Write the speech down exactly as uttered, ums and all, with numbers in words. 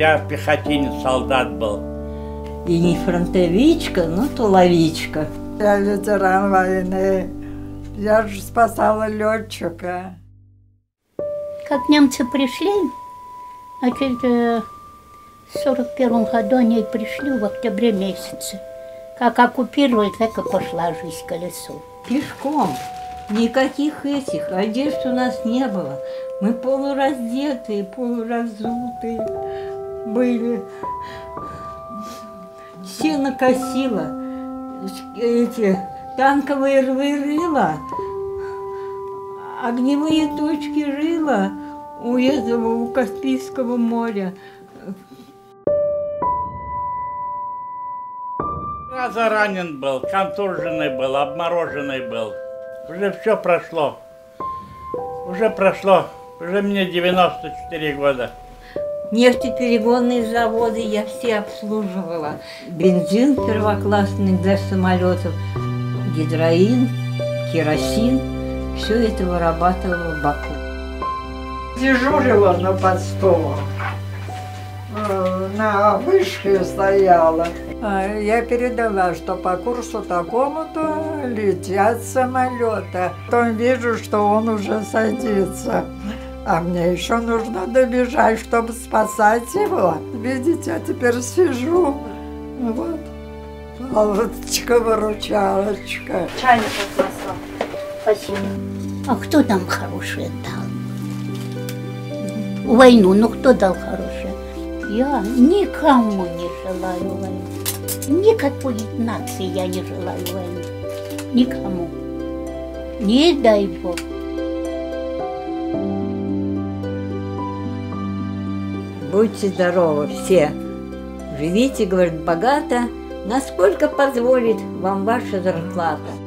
Я пехотинец, солдат был. И не фронтовичка, но туловичка. Я ветеран войны. Я же спасала летчика. Как немцы пришли, значит, в сорок первом году они пришли в октябре месяце. Как оккупировали, так и пошла жизнь колесом. Пешком. Никаких этих одежд у нас не было. Мы полураздетые, полуразутые были. Сено косило, эти танковые рвы рыла, огневые точки рыла у этого, у Каспийского моря. Раза ранен был, контуженный был, обмороженный был. Уже все прошло. Уже прошло. Уже мне девяносто четыре года. Нефтеперегонные заводы я все обслуживала. Бензин первоклассный для самолетов, гидроин, керосин. Все это вырабатывала в Баку. Дежурила на посту. На вышке стояла. Я передала, что по курсу такому-то летят самолеты. Потом вижу, что он уже садится. А мне еще нужно добежать, чтобы спасать его. Видите, я теперь сижу. Вот. Палочка-выручалочка. Чайник отнесла. Спасибо. А кто там хорошее дал? Войну, ну кто дал хорошее? Я никому не желаю войны. Никакой нации я не желаю войны. Никому. Не дай Бог. Будьте здоровы все. Живите, говорит, богато, насколько позволит вам ваша зарплата.